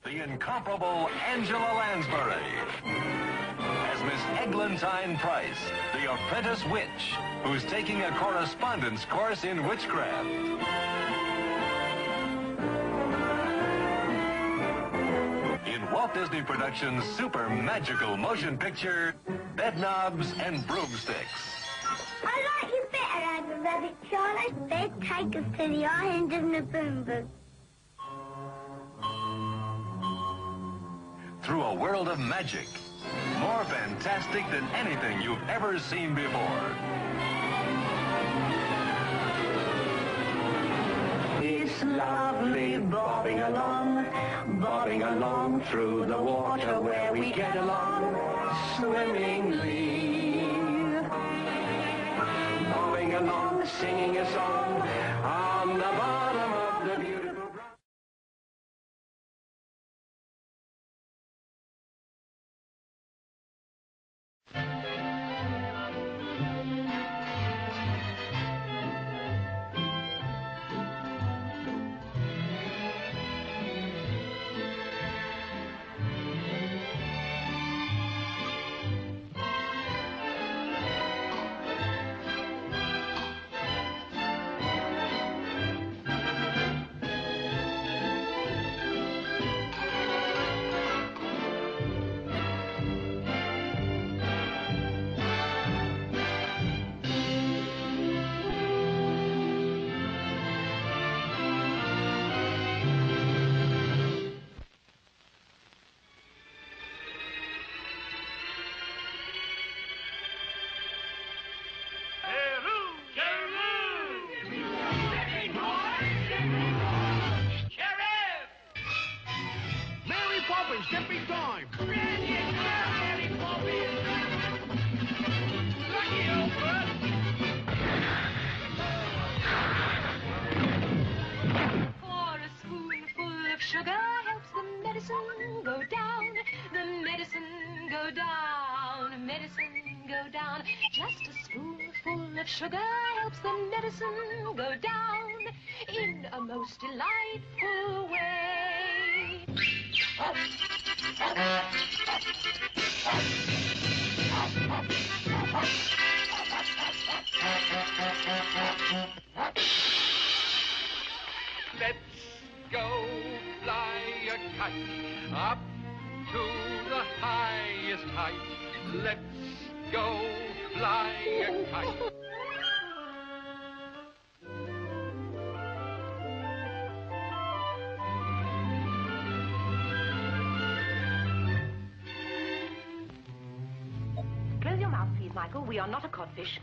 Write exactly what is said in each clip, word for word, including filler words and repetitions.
the incomparable Angela Lansbury. As Miss Eglantine Price, the apprentice witch, who's taking a correspondence course in witchcraft. In Walt Disney Productions' super magical motion picture, Bedknobs and Broomsticks. I like you better as a rabbit, Charlie. Let's take us to the island of Nabumbu. Through a world of magic, more fantastic than anything you've ever seen before. It's lovely bobbing along, bobbing along through the water where we get along swimmingly. Bobbing along, singing a song on the bottom of the beautiful brown. Stepping time! For a spoonful of sugar helps the medicine go down. The medicine go down, medicine go down. Just a spoonful of sugar helps the medicine go down in a most delightful way. Let's go fly a kite up to the highest height. Let's go fly a kite. Close your mouth, please, Michael. We are not a codfish.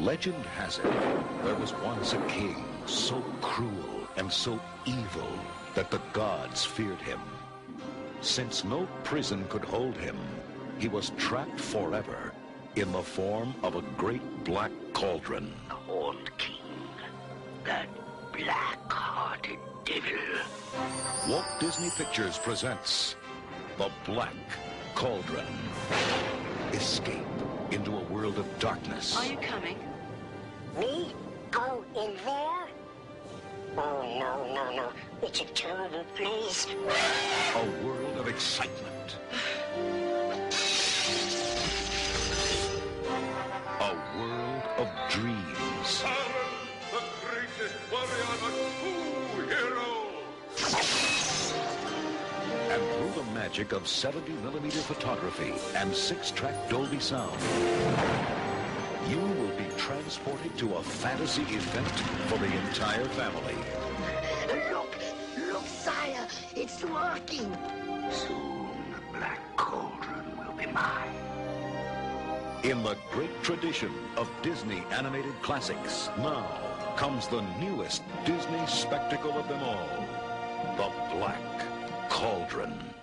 Legend has it, there was once a king so cruel and so evil that the gods feared him. Since no prison could hold him, he was trapped forever in the form of a great black cauldron. The Horned King, that black-hearted devil. Walt Disney Pictures presents The Black Cauldron. Escape into a world of darkness. Are you coming? Me? Go in there? Oh, no, no, no. It's a terrible place. A world of excitement. A world of dreams. Alan, the greatest warrior, a true hero. And through the magic of seventy millimeter photography and six-track Dolby sound, you will be transported to a fantasy event for the entire family. Look, look, sire. It's working. Soon the Black Cauldron will be mine. In the great tradition of Disney animated classics, now comes the newest Disney spectacle of them all, The Black Cauldron.